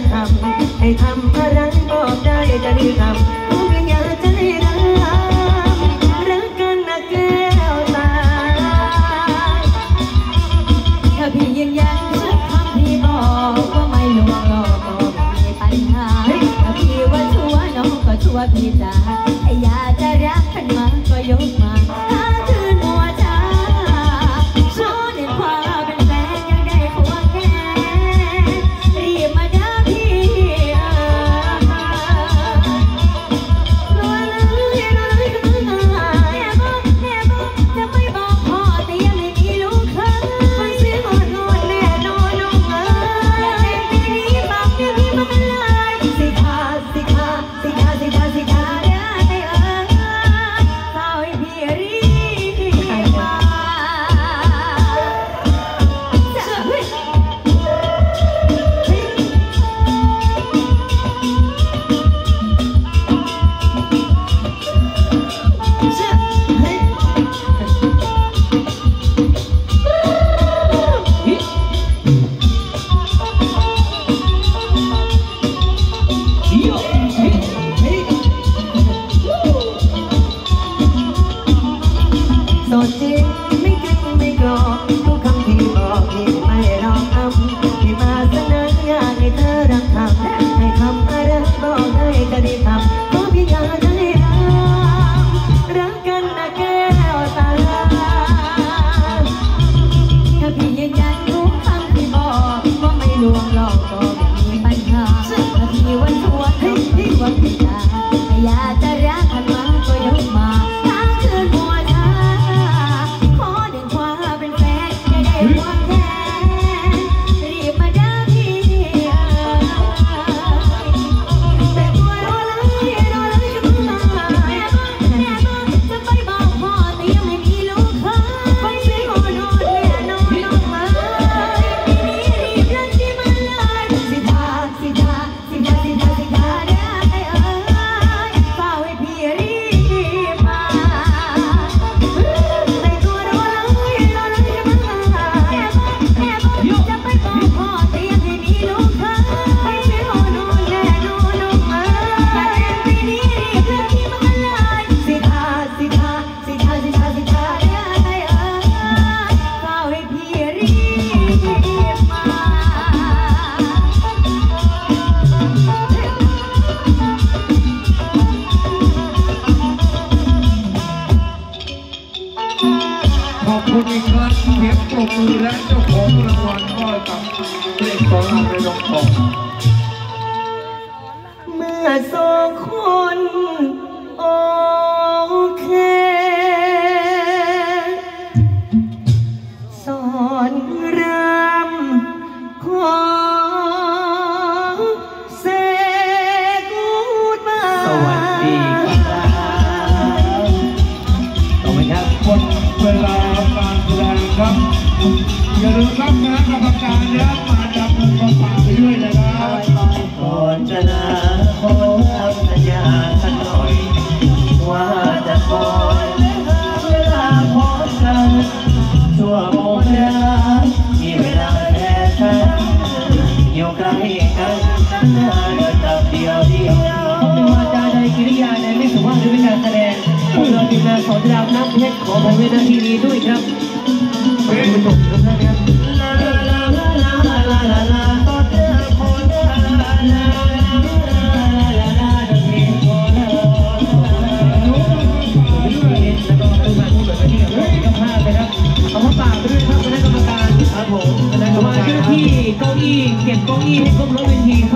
ทำให้ทำอะไรบอกได้จะรีบทำผมยังอยากจะได้รักกันนะแก้วตาถ้าพี่ยืนยันสักคำพี่บอกว่าไม่ลวงหลอกก็ไม่มีปัญหาถ้าพี่ว่าชัวน้องก็ชัวพี่จ๋าอยากจะรักกันมาก็ยกมาคุณอีกครั้งเสียงปรบมือและเจ้าของรางวัลก็กับเพลงของเราในน้องทองเมื่อสองคนโอเคสอนรำขอเซกูดบายสวัสดีครับต่อไปครับคนเวลาการแสดงครับอย่าลืมครับคณะกรรมการและมาจับมือประกาศไปด้วยนะครับก่อนจะลาขอทำสัญญาสักหน่อยว่าจะคอยเวลาพอกันชั่วโมงละมีเวลาแค่ฉันอยู่ใกล้กันเดินตับเดียววาจาใดกิริยาใดไม่สุภาพหรือเป็นการแสดงพวกเราทีมงานสอนรามน้ำเพชรขอผมเวทีนี้ด้วยครับขอบคุณทุกท่านครับ